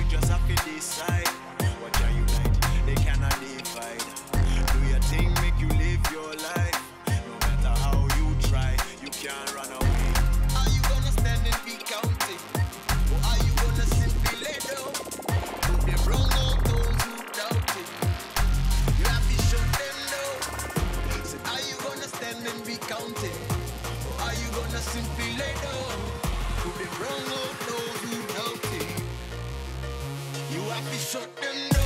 just have to decide. What can unite? They cannot divide. Do your thing, make you live your life. No matter how you try, you can't run away. Are you gonna stand and be counted? Or are you gonna simply lay down? Prove them wrong all those who doubt it. You have to shut them down. So are you gonna stand and be counted? Or are you gonna simply lay down? Prove them wrong all those who doubt it. You have to shut them down.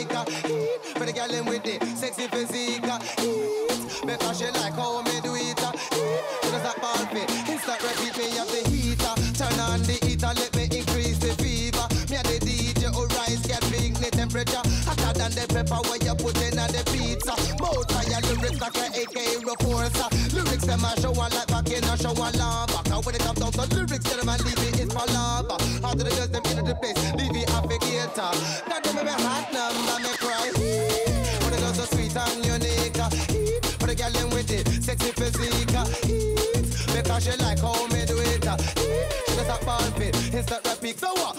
unique. Heat for the girl in with the sexy physique. Heat because she like how me do it. Heat she does that ball fit. Instant repeat me up the heater. Turn on the heater, let me increase the fever. Me and the DJ who rise get big the temperature. Hotter than the pepper where you put in on the pizza. Both fire lyrics like a AK reporter. Lyrics them a show like back in a show lava. Cause when it comes down to lyrics, tell them I leave it is for lava. How do the girls them into the place? Leave it applicator. Now them me hot number me cry. When the girls so sweet and unique. For the girl them with it sexy physique. Because she like how me do it. She does that ball fit, instant repeat. So what?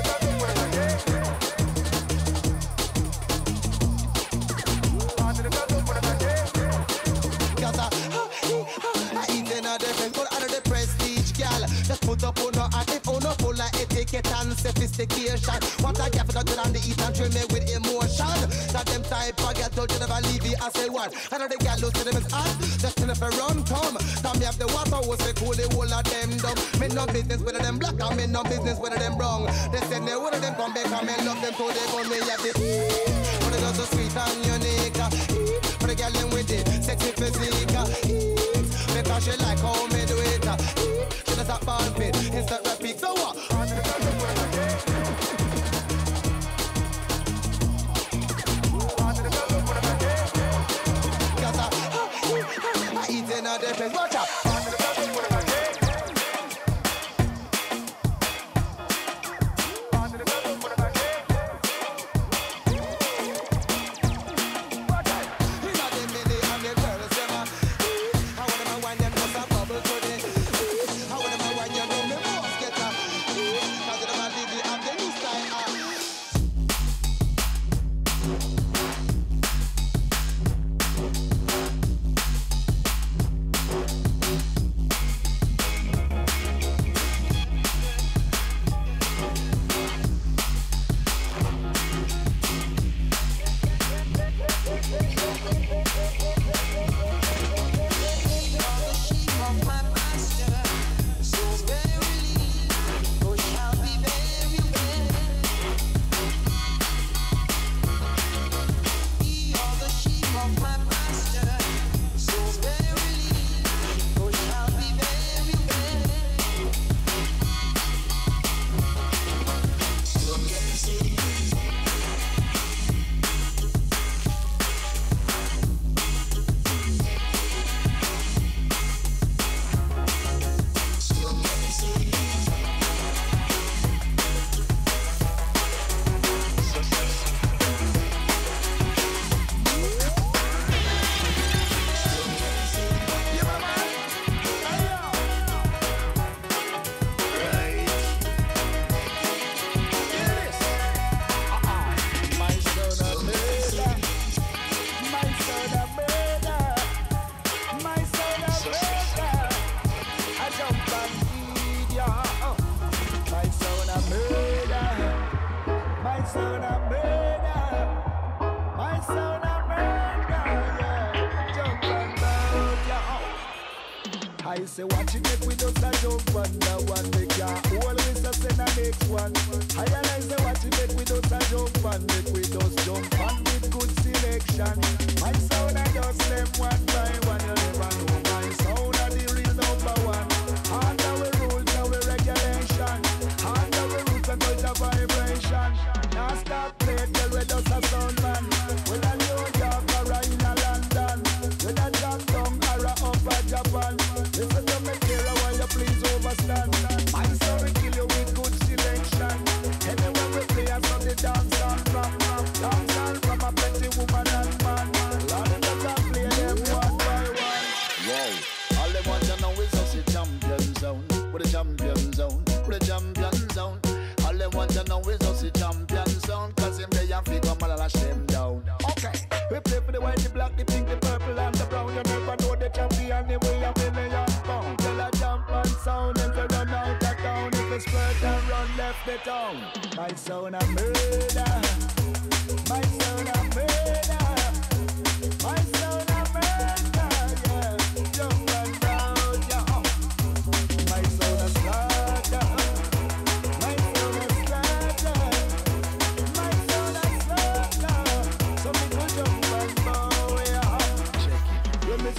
Just put up on her and if on her full of etiquette and sophistication. What I get for the on the eat and train me with emotion. That them type of girl told you never leave it as a one. I know the girl who see them as hot, just in if a run come. Now me have the water was we cool the whole of them dumb. Me no business with them black and me no business with them brown. They send me one of them come back and me love them so they gon' me have the for the girls so sweet and unique. For the girl them with the sexy physique. Because she like how me do it. She does that ball fit, instant repeat. So what? Cause I eat in a difference. Watch out. I say watch it make we just a jump one. Now one make ya always a send a next one. I say watch it make we just a jump one. Make we just jump one with good selection. My sound I just them one by one. You never know my sound are the real number one. Under we rules and we regulation. Under we roots and culture vibration. Now stop playing till we just a sound man. When a New York or in a London. When a John Dong or a up a Japan. Listen to me clear, I want you please overstand. My sound will kill you with good selection. Anywhere we play, I saw the dance on from a pretty woman and man. Lord, you can play them one by one. Whoa, all they want to know is us the champion zone. With the champion zone, with the champion zone. All they want to know is us the champion zone. Cause him they have to come and lash them down. Okay, we play for the white, the black, the pink, the purple and the brown. You never know the champion, they will have million pound. Tell a jump and sound and they run out of town. If they spread and run left the town. My sound a murder. My sound a murder. My sound a murder. Yeah, jump and down, yeah. My sound a slaughter. My sound a slaughter. My sound a slaughter.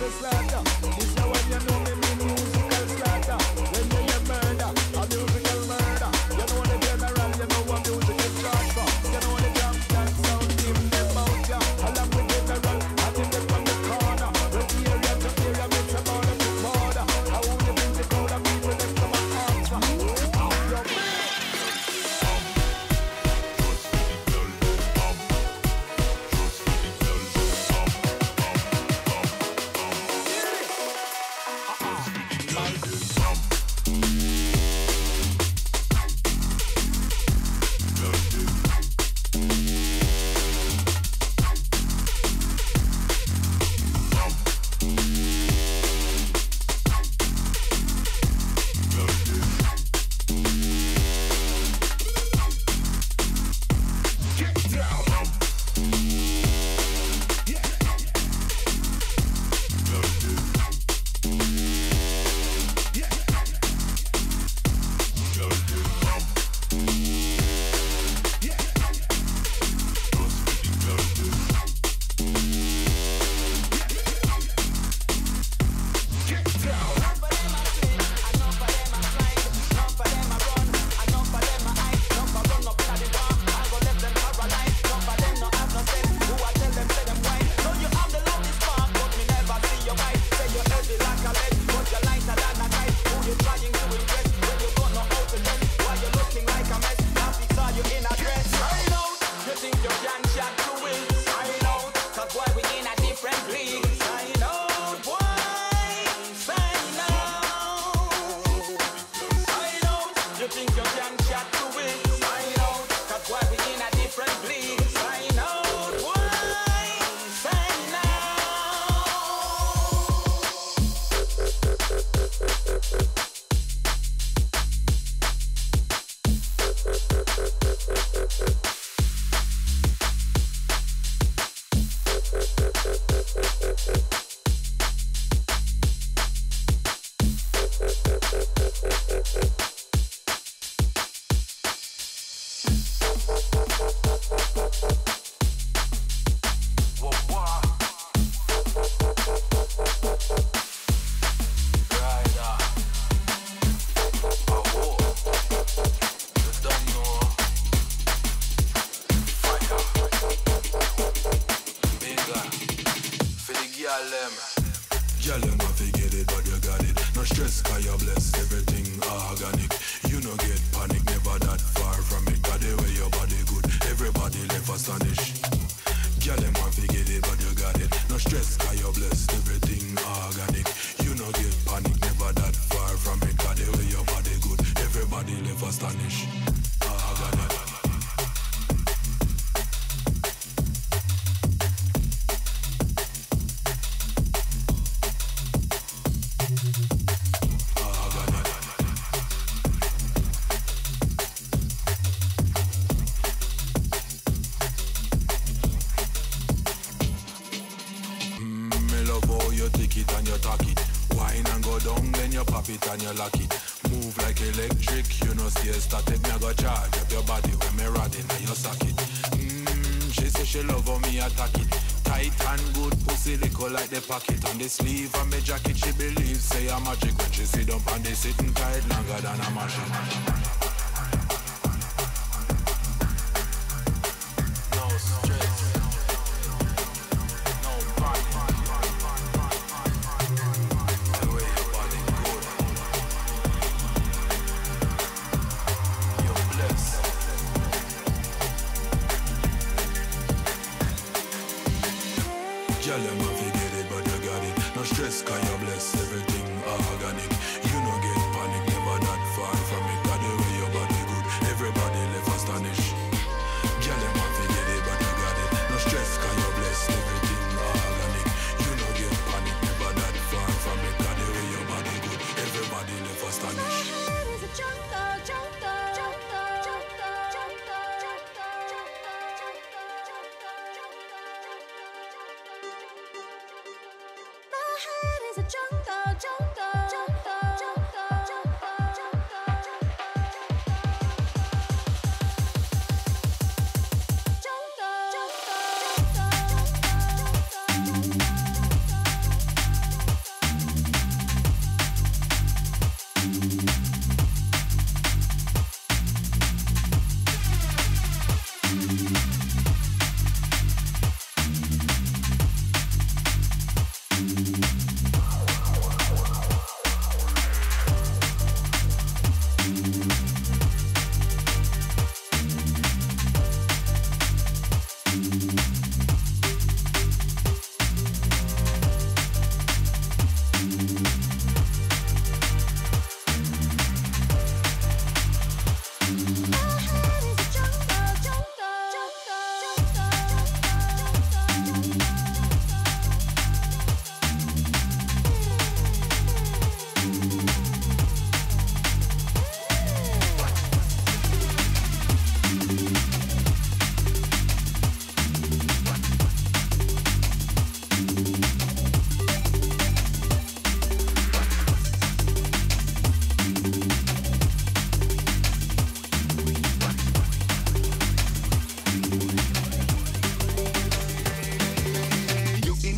say slaughter. This is when you know me mean musical slaughter. When you hear murder, a musical murder. You know the general, you know what music is short for. You know the champion sound team them out ya. Along with general, I think them from the corner. From area to area, it's about the border. How you bring the crowd of people that come and answer. Girl, you not forget it, but you got it. No stress, cause you're blessed, everything organic. You no get panic, never that far from it. Got the way your body good, everybody left astonished. Girl, you not forget it, but you got it. No stress, cause you're blessed, everything organic. You no get panic, never that far from it. Got the way your body good, everybody left astonished. Organic. And you lock it, move like electric. You know stay static, me I go charge up your body when me rod in your socket. She say she love how me attack it. Tight and good pussy lickle like the pocket. On the sleeve of me jacket she believes say I'm magic. When she sit up and they sitting tight longer than a machine.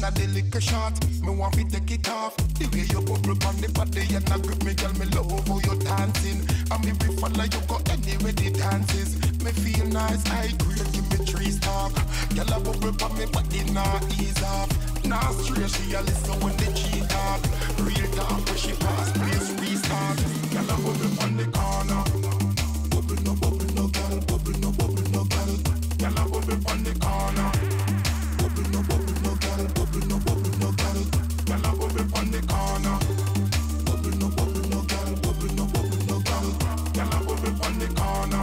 a the liquor shot. Me want to take it off. The way you bubble on the body and I grip me, girl, me love how you dancing. And me be follow you go anywhere the dances. Me feel nice, I agree, give me 3 star. Girl, a bubble on me body now ease off. Now straight she a listen when the G talk. Real talk when she pass, please restart. Girl, a bubble on the corner. Bubble no, girl, bubble no, girl. Girl, a bubble on the corner. Bubble no, girl, bubble no, girl. Girl, a bubble on the corner. Bubble no, girl, bubble no, girl. Girl, a bubble on the corner.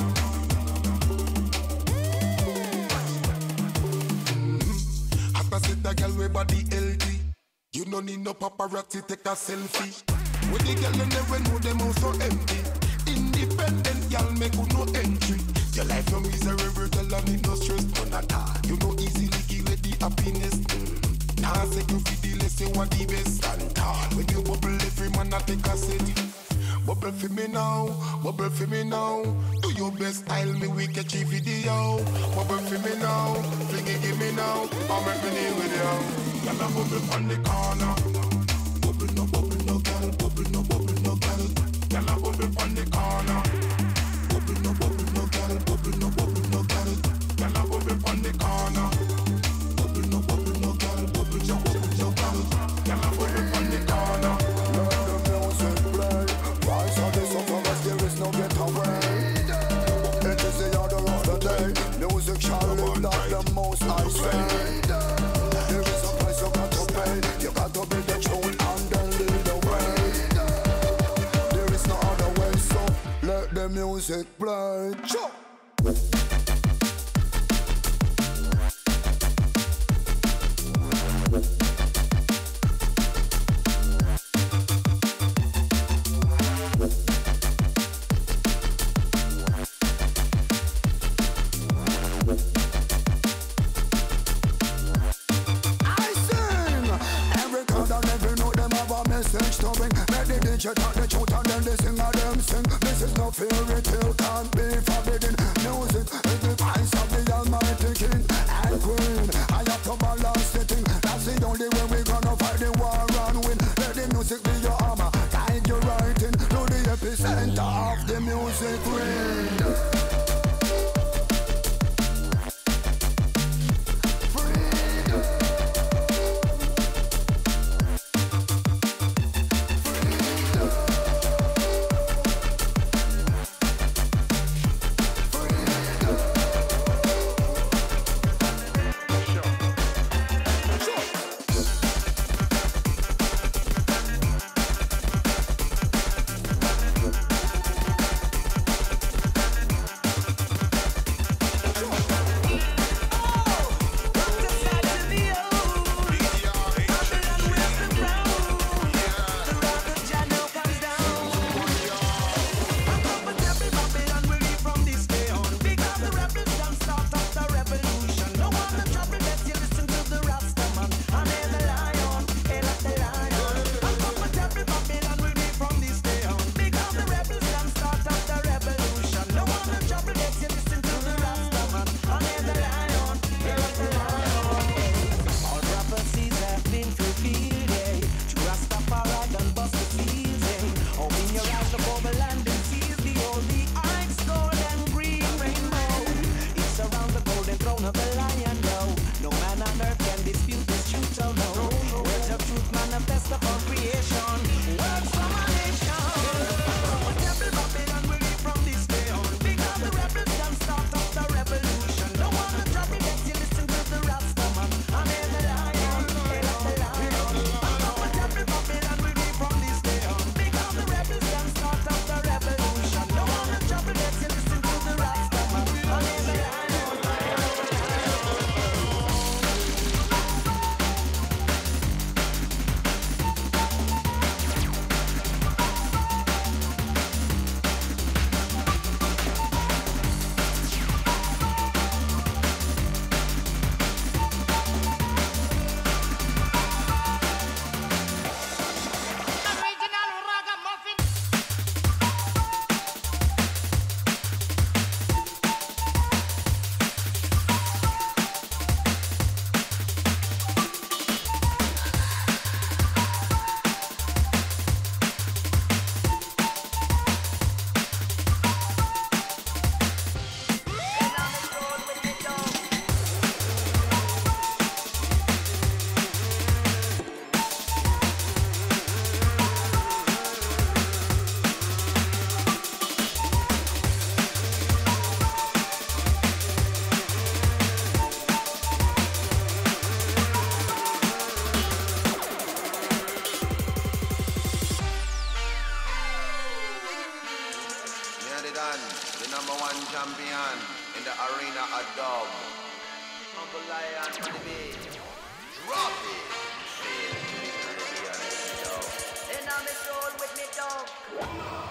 Sit a girl with body healthy. You no need no paparazzi take a selfie. With the girl you never know them house so empty. Independent girl make you no entry. Your life no miserable girl and need no stress none at all. You know easily give it the happiness. Now say you feel the less you want the best and tall. When you bubble every man a take a set. Bubble for me now, bubble for me now. Do your best style me we catch a video. Bubble for me now, fling it give me now. I'll make me deal with you. Girl a bubble on the corner. Bubble no girl, bubble no girl. Girl a bubble on the corner. Bubble no girl, bubble no girl. Girl a bubble on the corner. Bubble no girl, bubble no girl. Girl a bubble on the corner. There is no getaway. It is the order of the day. Music shall live like the most I say. There is a price you got to pay. You got to be the tune and then lead the way. There is no other way, so let the music play. You talk the truth and then they sing and them sing. This is no fairy tale, can't be forbidden. Music is the voice of the Almighty King and Queen. I have to balance the thing. That's the only way we're gonna fight the war and win. Let the music be your armor, guide your writing to the epicenter of the music ring. Drop it. And I'm a soul with me dog.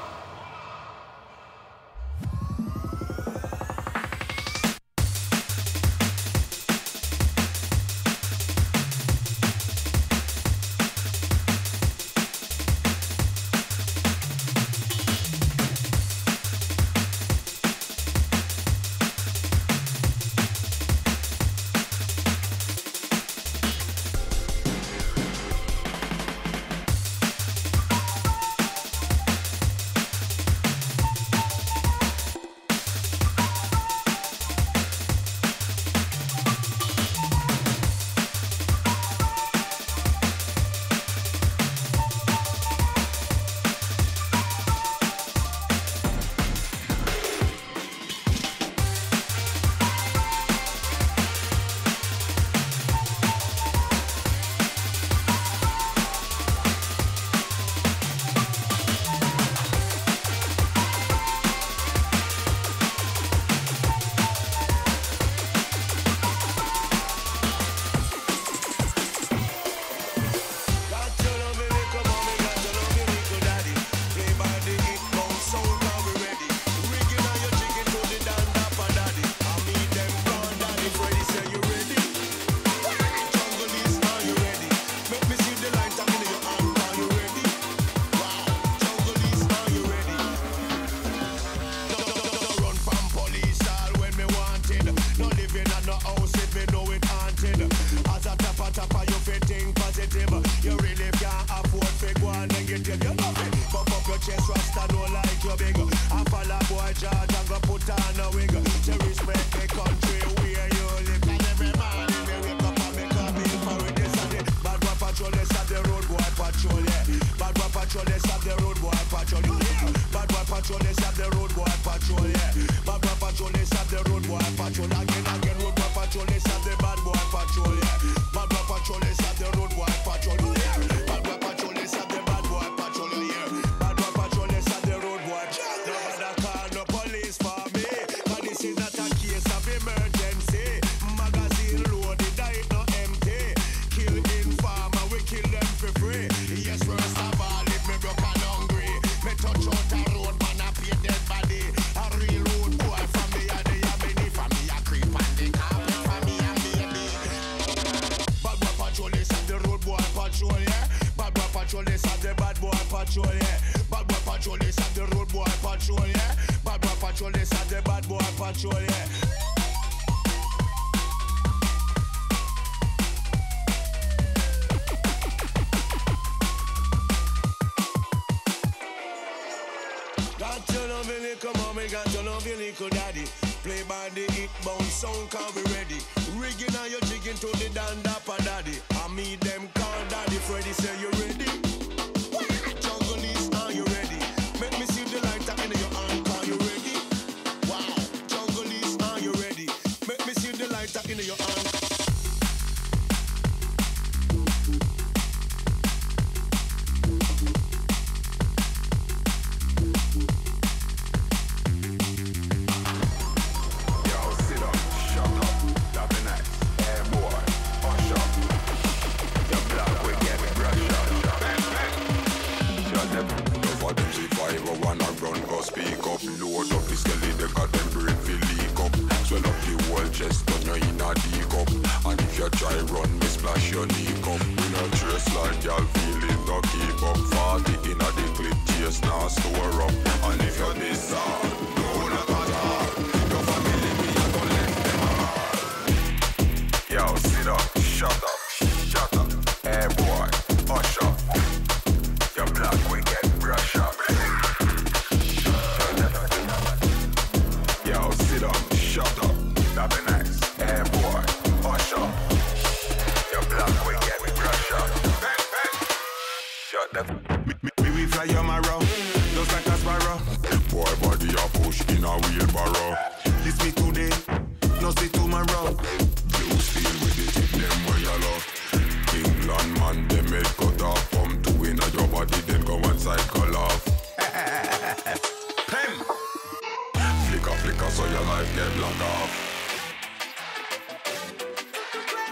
Flicker so your life get blocked off.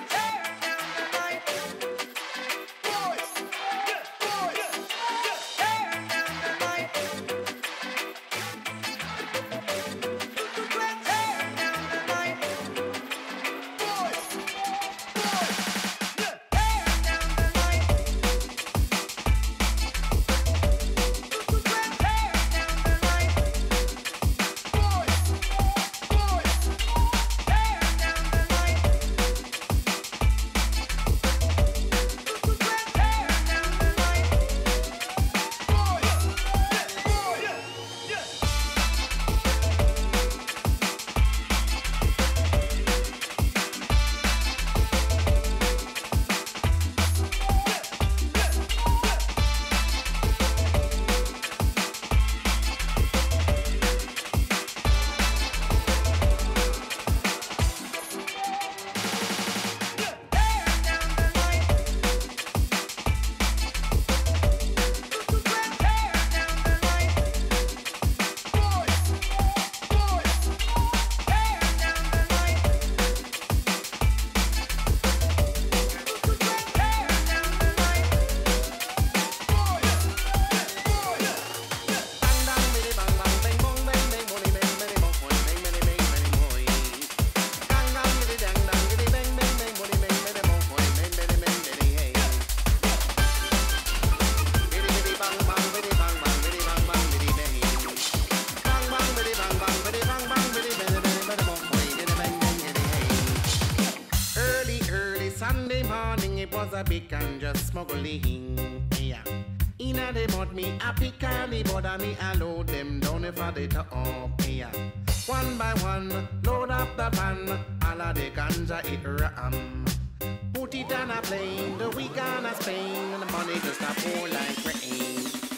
Sunday morning it was a big and just smuggling. Yeah. Inna the mud me a pick and the bother me a load them down if I did up. Yeah. One by one, load up the van, all of the ganja it ram. Put it on a plane, the week on a Spain, and the money just a pour like rain.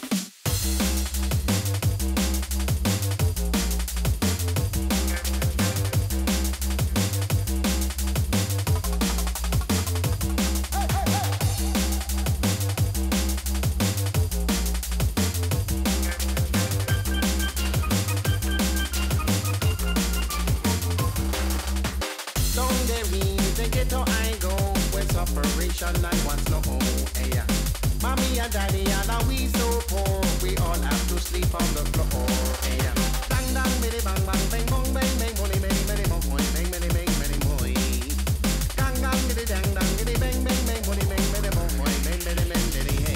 I want no more, yeah. Mommy and daddy and we so poor, we all have to sleep on the floor, yeah. Dang dang, bitty bang bang, bang bong, bang bang, money, many, many, more, bang, many, many, many, more. Gang gang, bitty dang dang, bitty bang bang, bang, money, many, many, more, bang, many, many, many, hey.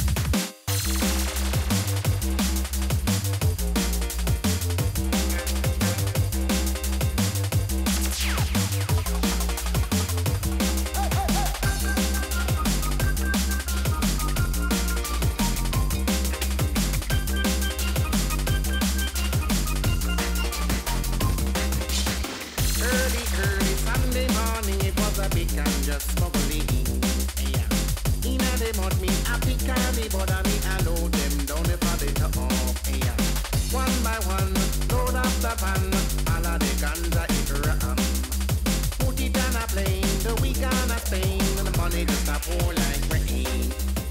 Just smuggling, yeah. Inna the mud me a pick and the bother me a load them down if I did up, yeah. One by one, load up the van, all of the ganja it ram. Put it on a plane, the week on a Spain, and the money just a pour like rain.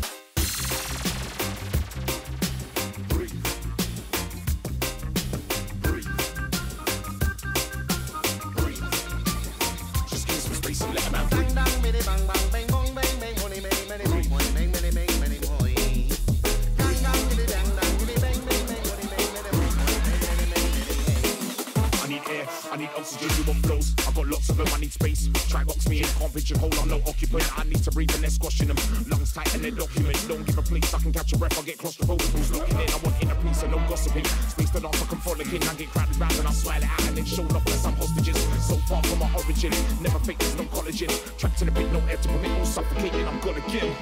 I need oxygen, you want flows. I got lots of them, I need space. Try box me in, can't pigeonhole, I'm no occupant. I need to breathe and they're squashing them. Lungs tight and they're document. Don't give a place, I can catch a breath, I get claustrophobic. Looking in, I want inner peace and no gossiping. Space to dance, I can frolic in. I get crowded round and I smile it out and then show up as I'm hostages. So far from my origin, never fake, there's no collagen. Trapped in a pit, no air to permit, all suffocating, I'm good again.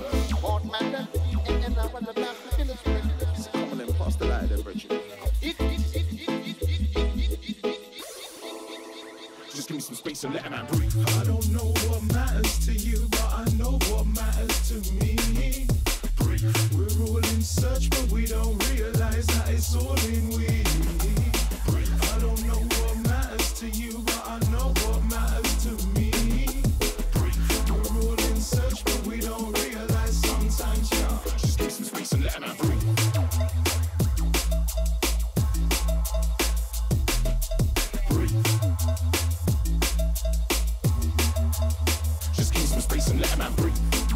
Come on then, pass the light there, Bridget. Just give me some space and let a man breathe. I don't know what matters to you, but I know what matters to me. Breathe. We're all in search, but we don't realize that it's all in we. Breathe. I don't know what matters to you, but I know what matters to me. Breathe. We're all in search, but we don't realize sometimes, yeah. Just give me some space and let a man breathe. Space and let a man breathe.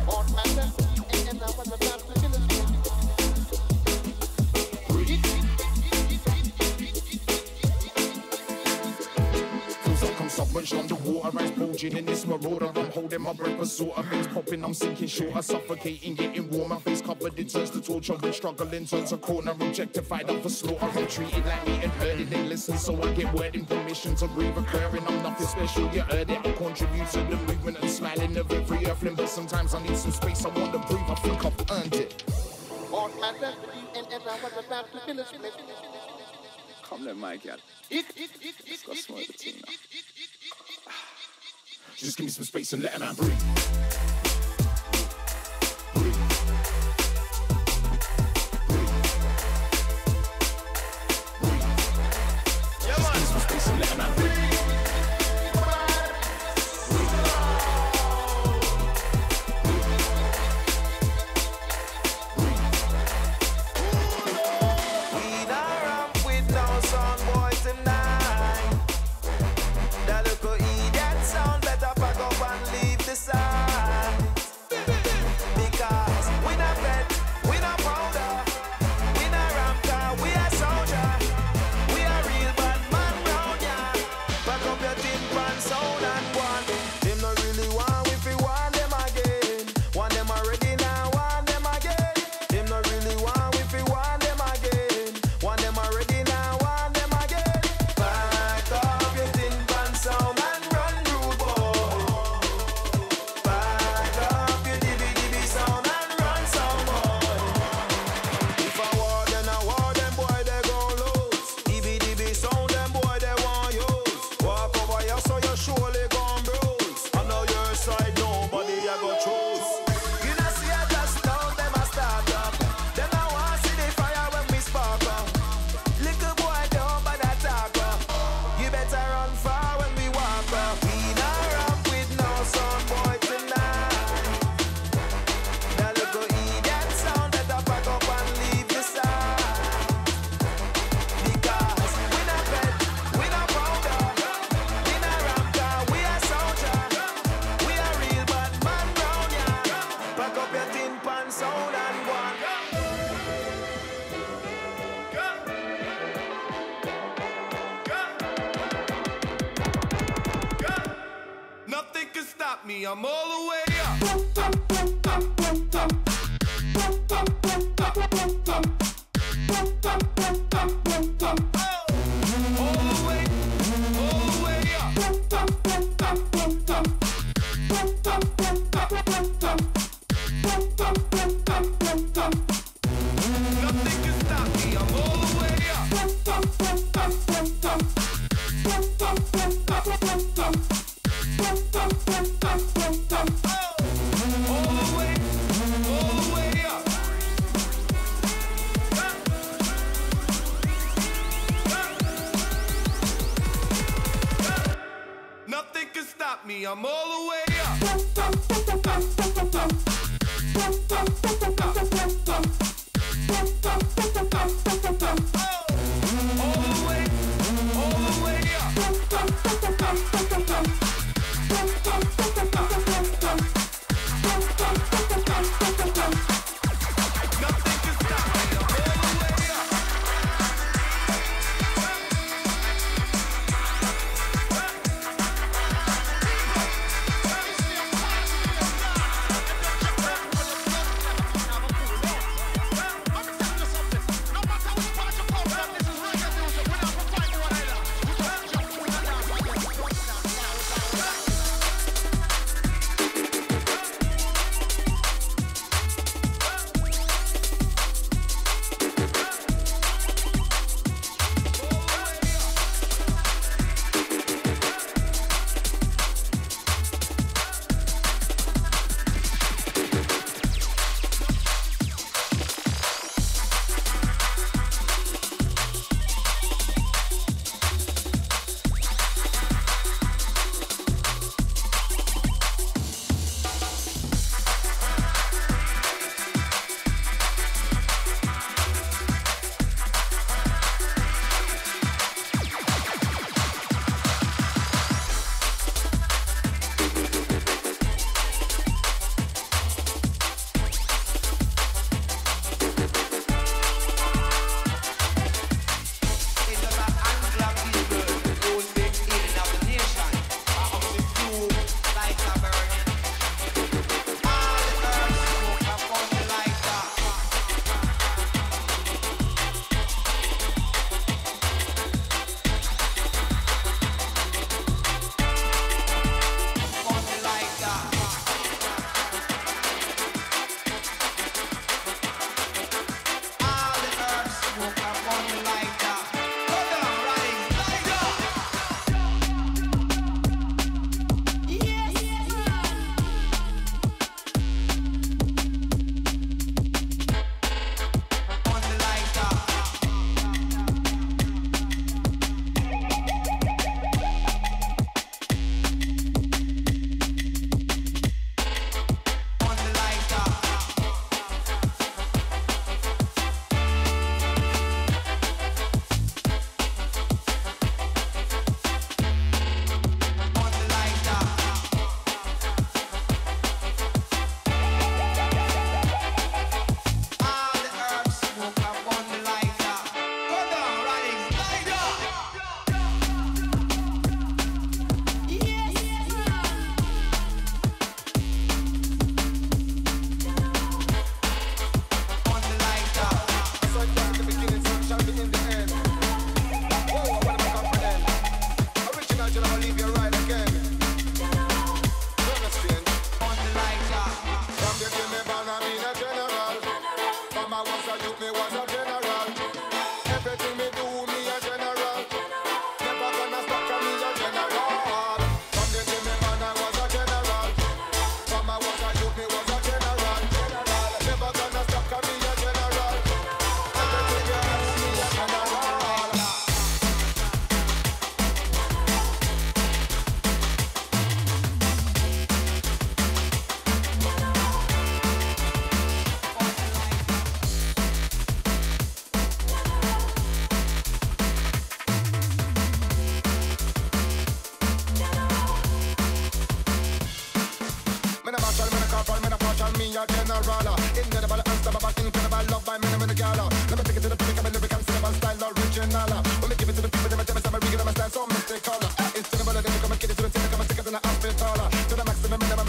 Feels like I'm submerged underwater, eyes bulging in this marauder. I'm holding my breath, but sort of things popping. I'm sinking shorter, suffocating, getting warm. My face covered, it turns to torture. When struggling turns a corner, objectified up for slaughter. I'm treated like me and heard it, they listen, so I get word in permission to breathe occurring. I'm nothing special, you heard it. I contribute to the movement and smiling of every earthling, but sometimes I need some space. I want to breathe, I think I've earned it. Come then, my girl. Let's go smoke the thing now. Just give me some space and let a man breathe. Just give me some space and let a man breathe. me, I'm all the way up. I'm all the way up. a general. Incredible, unstoppable, incredible love by many, many gala. Let me take it to the public, I'm a lyrical, cinema style, original. When me give it to the people, them tell me I'm a regular, my style so mystical. It's terrible, they come and get it to the team, come and stick it in the hospital. To the maximum, minimum.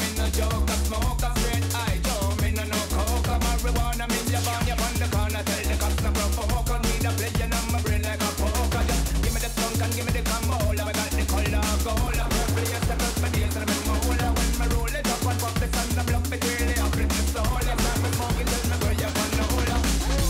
me no joke, a smoke, a straight eye, Joe. Me no coke, a marijuana, me your bond, you on the corner. Tell the cops no provoke, on me the play, on my brain like a poker. Just give me the skunk and give me the camola. I got the color gold, I'm play a step up my days and I'm in my hole. When me roll it up and pop the sun, I bluff it really up in the soul. I'm not smoking, tell me where you want to hold up.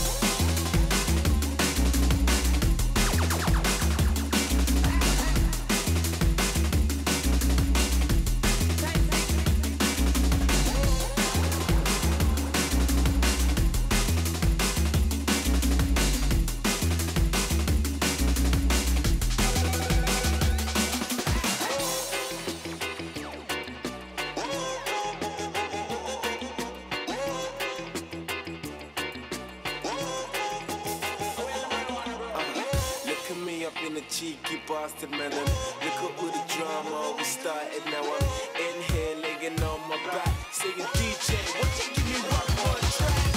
Cheeky bastard melon. Look at all the drama we started. Now I'm in here laying on my back, saying DJ, won't you give me one more track?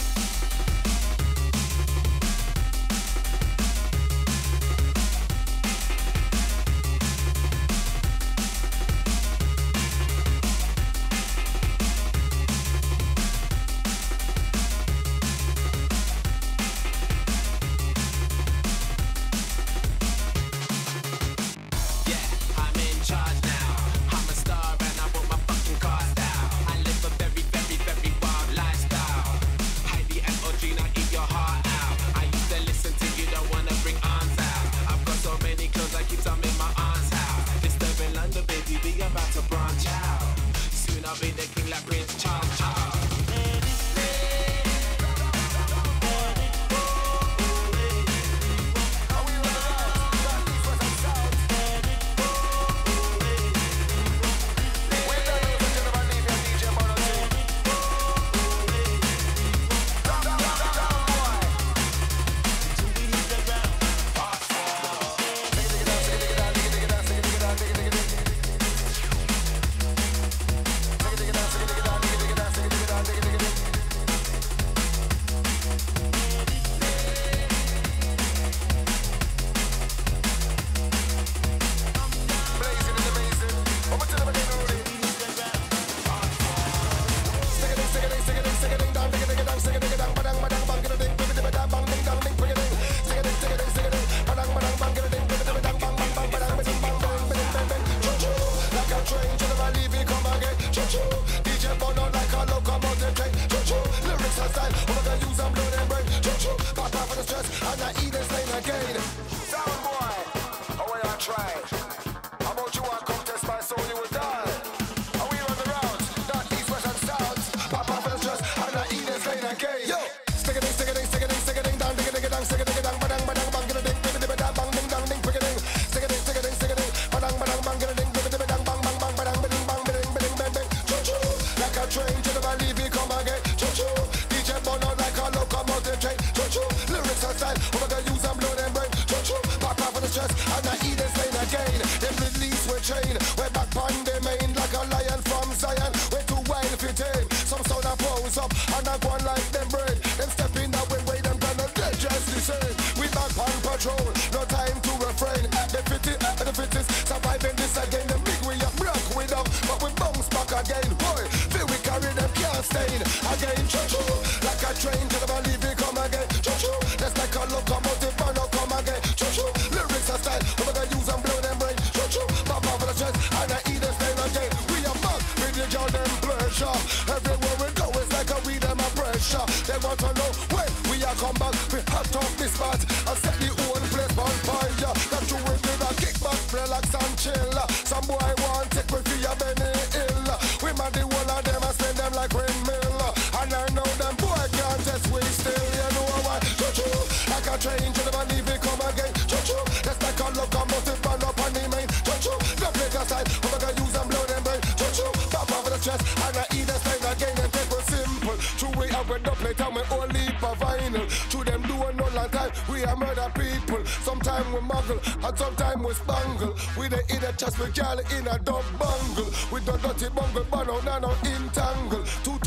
And sometimes we spangle. We the in a chest, we call it in a dumb bungle. We the dirty bungle, but no entangle.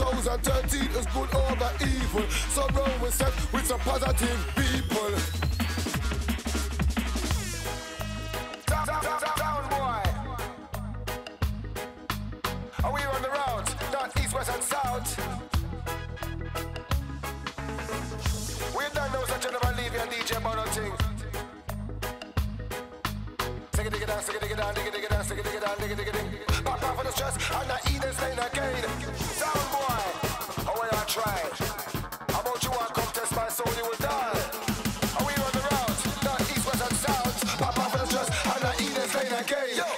2013 is good over evil. So round we set with some positive people. Down, boy. Are we on the right? down, diggy, diggy, diggy. Back off for the stress, and I eat and stay again. Sound boy, how will I try? How about you, I come test my soul, you will die. How we run the route, not east, west, and south. Back off for the stress, and I eat and stay again. Yo.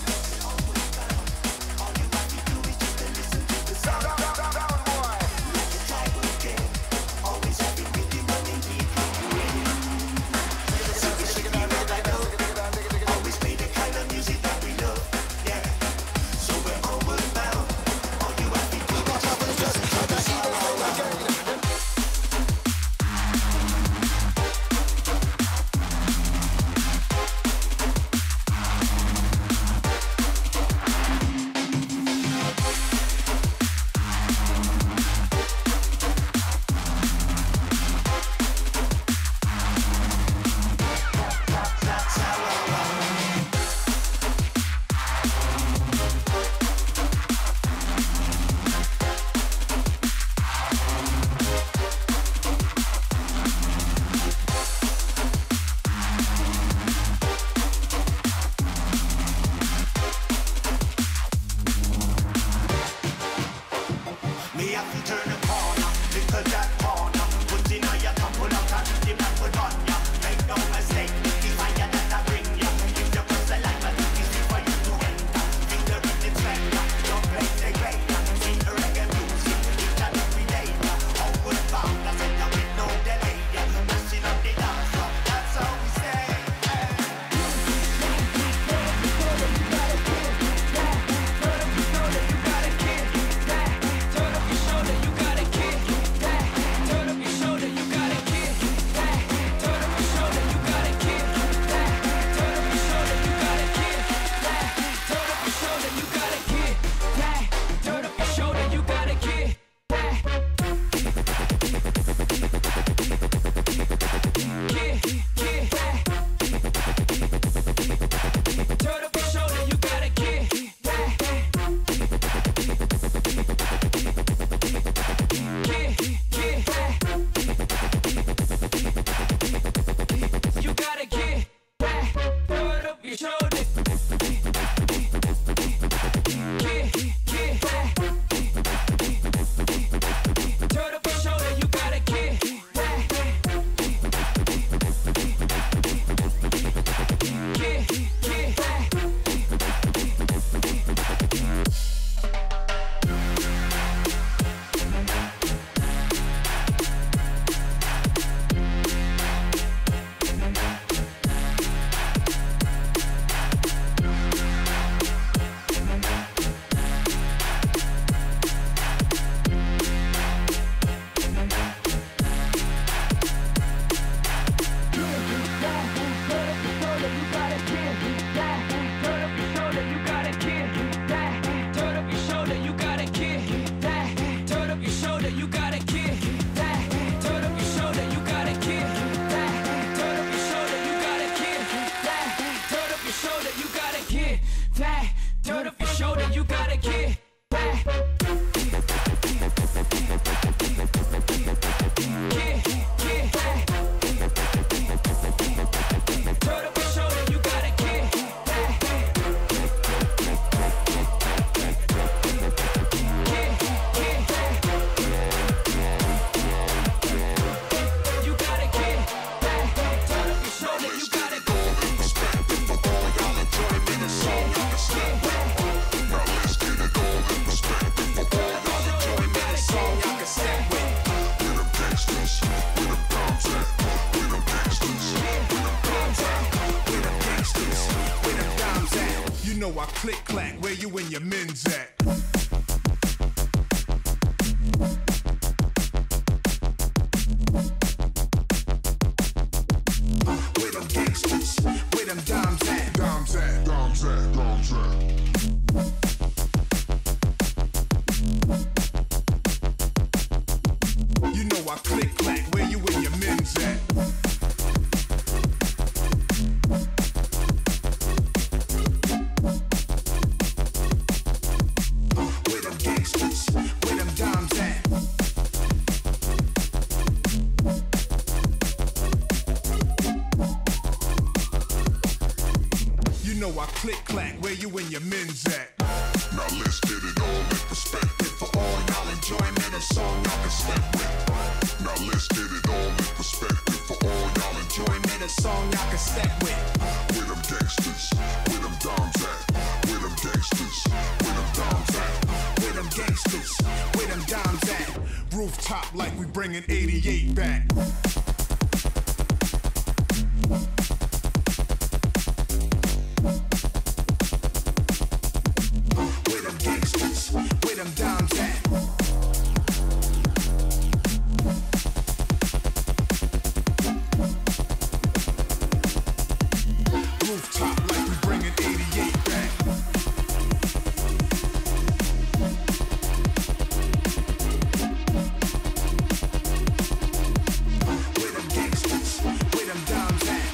know I click clack, where you and your men's at? Where them gangsters, where them dimes at? Dimes at, dimes at, dimes at. You know I click clack, where you and your men's at? Click clack, where you and your men gangsters, where them dimes at? Rooftop like we bringing 88 back. Where them gangsters, where them dimes at? Rooftop like we bringing 88 back. Where them gangsters, where them dimes at?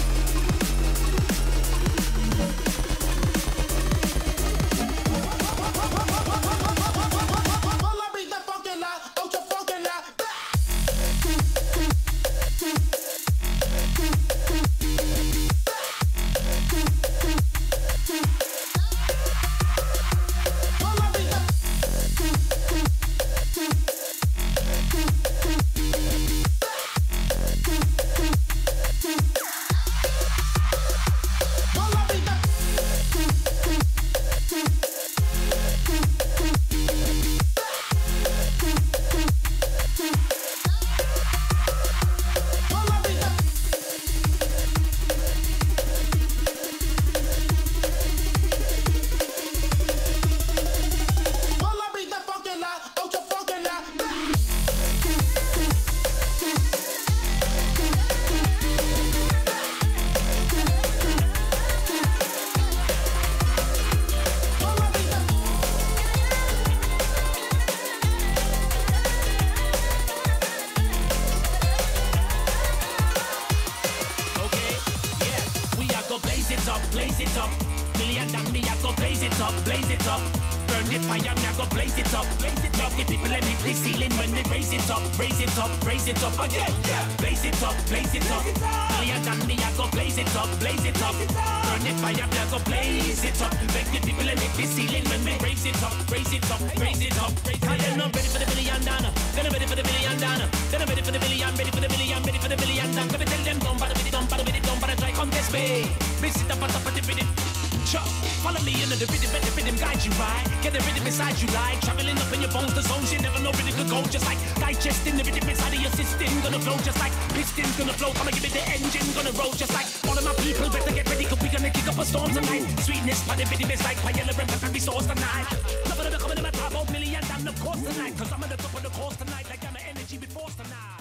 Blaze it up, million and me, I go blaze it up, blaze it up. Burn the fire, me, I go blaze it up, blaze it up. The people let me the ceiling when they raise it up, raise it up, raise it up again. Yeah, blaze it up, blaze it up. Million and me, I go blaze it up, blaze it up. Burn the fire, me, I go blaze it up. Make the people let me the ceiling when they raise it up, raise it up, raise it up. Cause they're not ready for the million dollar, they're not ready for the million dollar, they're not ready for the million, ready for the million, ready for the million. I'm gonna tell them don't bother with it, don't bother with it, don't bother try contest me. Bitch, sit up on top of the rhythm. Chop, follow me into the rhythm, let the rhythm guide you right. Get the rhythm inside you like traveling up in your bones, the zones you never know rhythm could go. Just like digesting the rhythm inside of your system, gonna flow just like pistons gonna flow. I'ma give it the engine, gonna roll just like all of my people. Better get ready, cause we gonna kick up a storm tonight. Sweetness, but the rhythm is like fire and pepper sauce tonight. None of them coming in my top, 1 million, and of course tonight. Cause I'm at the top of the course tonight, like I'm an energy with force tonight.